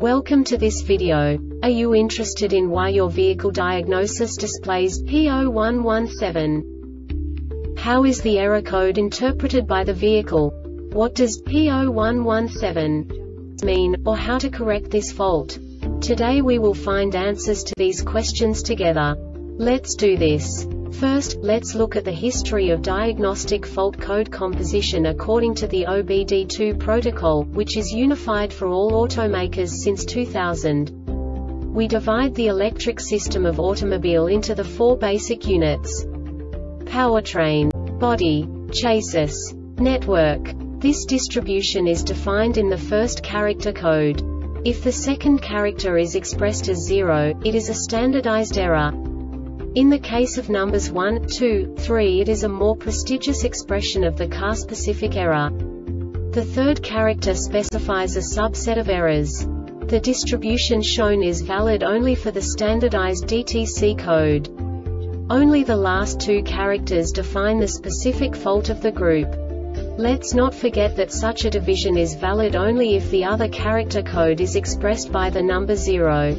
Welcome to this video. Are you interested in why your vehicle diagnosis displays P0117? How is the error code interpreted by the vehicle? What does P0117 mean, or how to correct this fault? Today we will find answers to these questions together. Let's do this. First, let's look at the history of diagnostic fault code composition according to the OBD2 protocol, which is unified for all automakers since 2000. We divide the electric system of automobile into the four basic units: powertrain, body, chassis, network. This distribution is defined in the first character code. If the second character is expressed as 0, it is a standardized error. In the case of numbers 1, 2, 3, it is a more prestigious expression of the car-specific error. The third character specifies a subset of errors. The distribution shown is valid only for the standardized DTC code. Only the last two characters define the specific fault of the group. Let's not forget that such a division is valid only if the other character code is expressed by the number 0.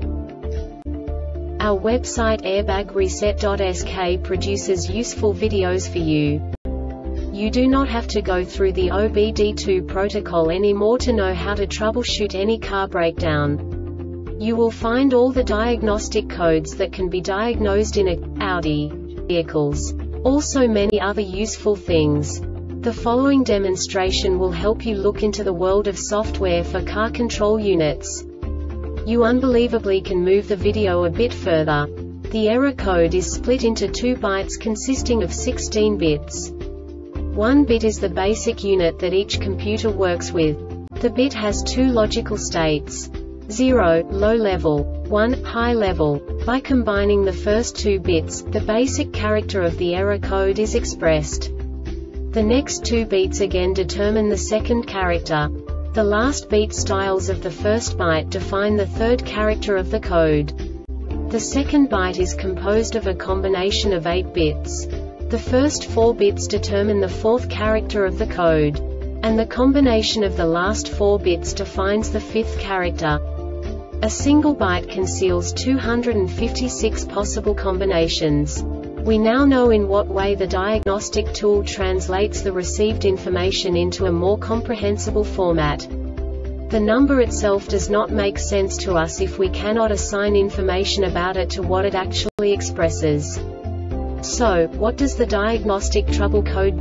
Our website airbagreset.sk produces useful videos for you. You do not have to go through the OBD2 protocol anymore to know how to troubleshoot any car breakdown. You will find all the diagnostic codes that can be diagnosed in Audi vehicles. Also many other useful things. The following demonstration will help you look into the world of software for car control units. You unbelievably can move the video a bit further. The error code is split into 2 bytes consisting of 16 bits. 1 bit is the basic unit that each computer works with. The bit has 2 logical states: 0, low level, 1, high level. By combining the first 2 bits, the basic character of the error code is expressed. The next 2 beats again determine the second character. The last beat styles of the first byte define the third character of the code. The second byte is composed of a combination of 8 bits. The first 4 bits determine the fourth character of the code. And the combination of the last 4 bits defines the fifth character. A single byte conceals 256 possible combinations. We now know in what way the diagnostic tool translates the received information into a more comprehensible format. The number itself does not make sense to us if we cannot assign information about it to what it actually expresses. So, what does the diagnostic trouble code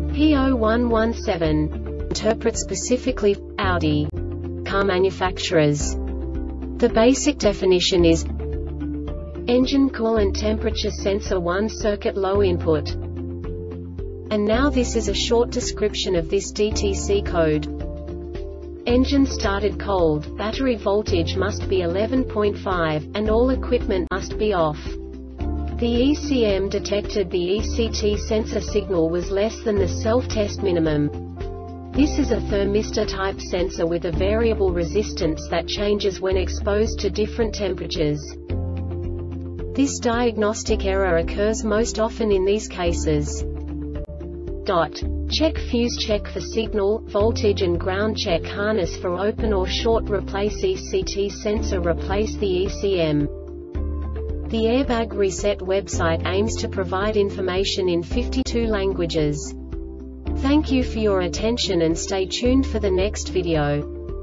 P0117 interpret specifically for Audi car manufacturers? The basic definition is engine coolant temperature sensor 1 circuit low input. And now this is a short description of this DTC code. Engine started cold, battery voltage must be 11.5, and all equipment must be off. The ECM detected the ECT sensor signal was less than the self-test minimum. This is a thermistor-type sensor with a variable resistance that changes when exposed to different temperatures. This diagnostic error occurs most often in these cases. Check fuse, check for signal, voltage and ground, check harness for open or short, replace ECT sensor, replace the ECM. The Airbag Reset website aims to provide information in 52 languages. Thank you for your attention and stay tuned for the next video.